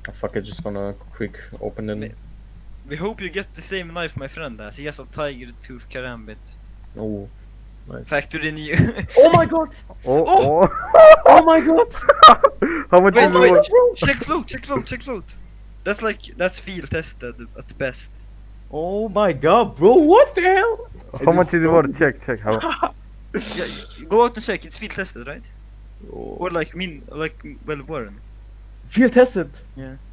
Fuck it, just gonna quick open it. We hope you get the same knife my friend has. He has a tiger tooth karambit. Oh, nice. Factory new. Oh my god! Oh! Oh my god! How much is it worth? Check float. That's field tested at best. Oh my god, bro, what the hell? How much is it worth? Check. How? Yeah, go out and check. It's field tested, right? Oh. Or like well worn. Field tested! Yeah.